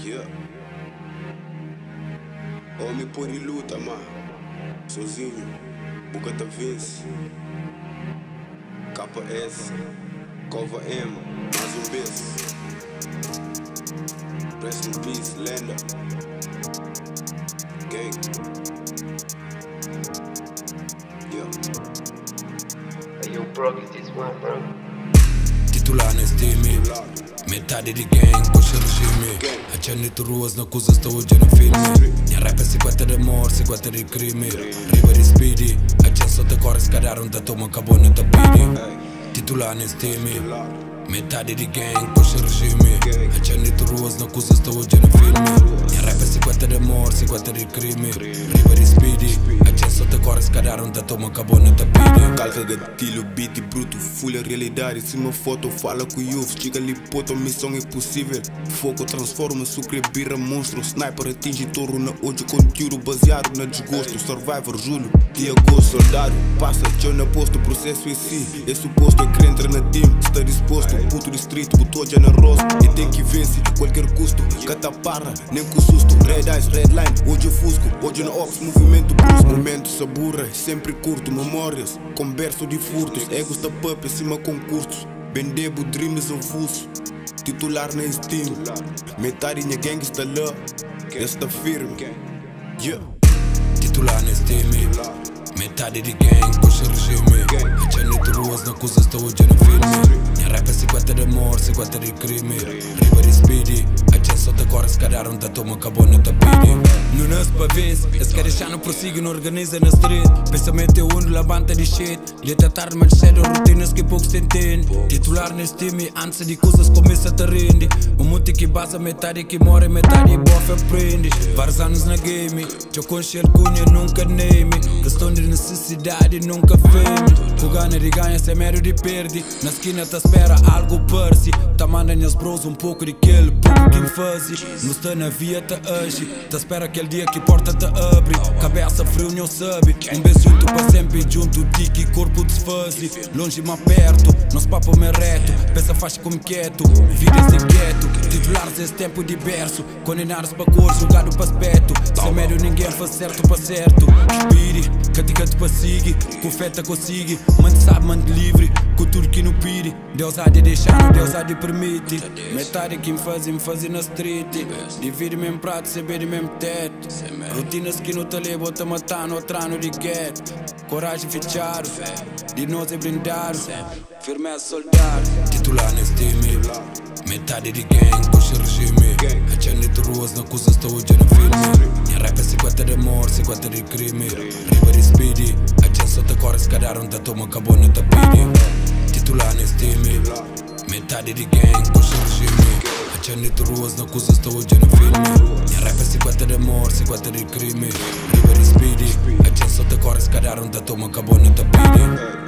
Yeah. Homem por e luta, mano. Sozinho, Bugata vence. KS, Cova M, mais um beijo. Rest in peace, lenda. Gang. Yeah. Hey, yo, bro, get this one, bro. Titular nesse time, metade de gang puxa regime. Accendi ruas na coisa estou hoje no filme. Minha rap é 50 de amor, 50 de crime. Riva de speedy, accendi só de cor, escadaram da toma, acabou no tapete. Titular nesse time, metade de gang puxa regime. Accendi ruas na coisa estou hoje no filme. Minha rap é 50 de amor, 50 de crime. Riva de speedy, accendi só de cor, escadaram da toma, acabou no tapete. Calca gatilho, beat bruto, full a realidade. Se uma foto fala com o youth, chega ali poto, missão impossível. Fogo transforma, sucre, birra, monstro. Sniper atinge touro na hoje com tiro baseado na desgosto. Survivor, julho de agosto, soldado. Passa, tchau na posto, processo em si. É suposto é que entra na team, está disposto. Puto distrito, botou já na roça. E tem que vencer a qualquer custo. Cataparra, nem com susto. Red eyes, red line, hoje eu fusco. Hoje na ops, movimento brusco. Momento saburra, sempre curto. Memórias, converso de furtos. Egos da pup, em cima concursos. Bendebo, dreams avulso. Titular na Steam. Metade minha gang está lá. Está firme. Yeah. Titular nesse time, metade de gang puxa regime. Accendi ruas na coisa estou hoje no filme. Minha rap é 50 de amor, 50 de crime. Riva de speedy, accendi só de cor, escadaram da toma, acabou no tapete. Não nasce para vencer, esse quer deixar não prossiga, não organiza na street. Pensamento é uno, levanta de shit. Leta tarde, mas cedo, rotinas que poucos entendem. Titular nesse time, antes de coisas começa a te render. Um monte que basa, metade que morre, metade bofe aprende. Vários anos na game, eu conheço ele cunha, nunca name. Questão de necessidade, nunca fame. Com gana de ganha, sem medo de perder. Na esquina te espera algo perse. Tá mandando as bros um pouco de aquele pouco que faz. Não está na via, te age. Te espera aquele dia que porta te abre. Cabeça frio, não sabe. Um beijo junto para sempre, junto de que corpo desfaze. Longe, mas perto, nosso papo me reto. Pensa faz como quieto, vida sem quieto. Titulares esse tempo de berço. Condenados para cor, jogado para aspecto. Sem medo ninguém faz certo para certo. Espire, canto para seguir. Com feta consigo, mande sabe, mande livre. Com tudo que não pire. Deus há de deixar, Deus há de permitir. Metade que me fazem na street. Divide mesmo prato, saber de mesmo teto. Rotinas que não te levam, te matando, outro ano de gueto. Coragem fechado, de nós é blindado. Firmeza soldado. Titular nesse time, metade de gang puxa regime. Accendi ruas na coisa estou hoje no filme. Minha rap é 50 de amor, 50 de crime. Riva de speedy, accendi só de cor, escadaram da toma, acabou no tapete. Titular nesse time, metade de gang puxa regime. Accendi ruas na coisa estou hoje no filme. Minha rap é 50 de amor, 50 de crime. Riva de speedy, accendi só de cor, escadaram da toma, acabou no tapete.